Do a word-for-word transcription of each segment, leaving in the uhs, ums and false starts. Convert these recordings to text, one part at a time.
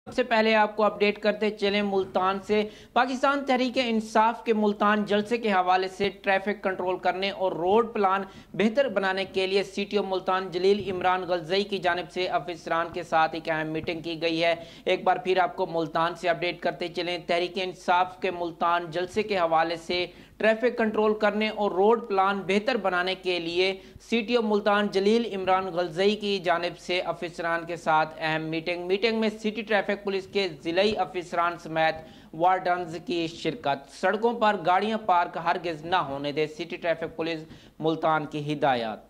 सबसे पहले आपको अपडेट करते चले मुल्तान से। पाकिस्तान तहरीक इंसाफ के मुल्तान जलसे के हवाले से ट्रैफिक कंट्रोल करने और रोड प्लान बेहतर बनाने के लिए सीटीओ मुल्तान जलील इमरान गलजई की जानिब से अफसरान के साथ एक अहम मीटिंग की गई है। एक बार फिर आपको मुल्तान से अपडेट करते चलें। तहरीक इंसाफ के मुल्तान जलसे के हवाले से ट्रैफिक कंट्रोल करने और रोड प्लान बेहतर बनाने के लिए सीटीओ मुल्तान जलील इमरान गलजई की जानिब से अफसरान के साथ अहम मीटिंग मीटिंग में सिटी ट्रैफिक पुलिस के जिलाई अफसरान समेत वार्डन्स की शिरकत। सड़कों पर गाड़ियां पार्क हरगिज न होने दे, सिटी ट्रैफिक पुलिस मुल्तान की हिदायत।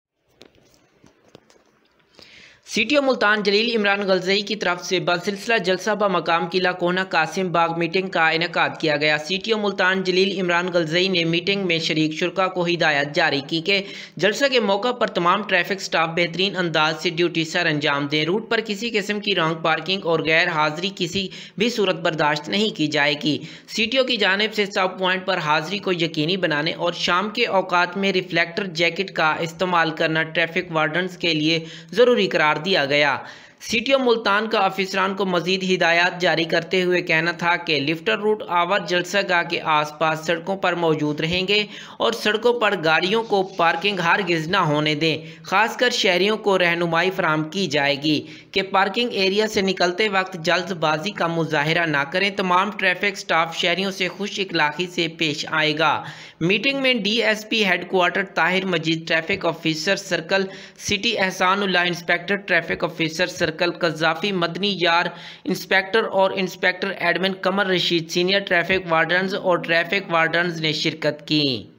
सीटीओ मुल्तान जलील इमरान गलजई की तरफ से बसिलसिला जलसा ब मकाम किला कोना कासिम बाग मीटिंग का इनेकाद किया गया। सीटीओ मुल्तान जलील इमरान गलजई ने मीटिंग में शरीक शुरा को हिदायत जारी की कि जलसा के मौका पर तमाम ट्रैफिक स्टाफ बेहतरीन अंदाज से ड्यूटी सर अंजाम दें। रूट पर किसी किस्म की रॉन्ग पार्किंग और गैर हाजिरी किसी भी सूरत बर्दाश्त नहीं की जाएगी। सीटीओ की जानिब से सब पॉइंट पर हाजिरी को यकीनी बनाने और शाम के औकात में रिफ्लेक्टर जैकेट का इस्तेमाल करना ट्रैफिक वार्डन्स के लिए ज़रूरी करार दिया गया। सीटीओ मुल्तान का अफसरान को मजीद हिदायत जारी करते हुए कहना था कि लिफ्टर रूट आवर जलसागाह के आसपास सड़कों पर मौजूद रहेंगे और सड़कों पर गाड़ियों को पार्किंग हरगिज न होने दें। खासकर शहरियों को रहनुमाई फराहम की जाएगी कि पार्किंग एरिया से निकलते वक्त जल्दबाजी का मुजाहिरा न करें। तमाम ट्रैफिक स्टाफ शहरियों से खुश इखलाकी से पेश आएगा। मीटिंग में D S P headquarter Tahir Majeed, traffic officer circle city Ehsanullah, inspector traffic officer circle Qazafi Madni यार, इंस्पेक्टर और inspector admin Qamar Rasheed, senior traffic wardens और ट्रैफिक वार्डन्स ने शिरकत की।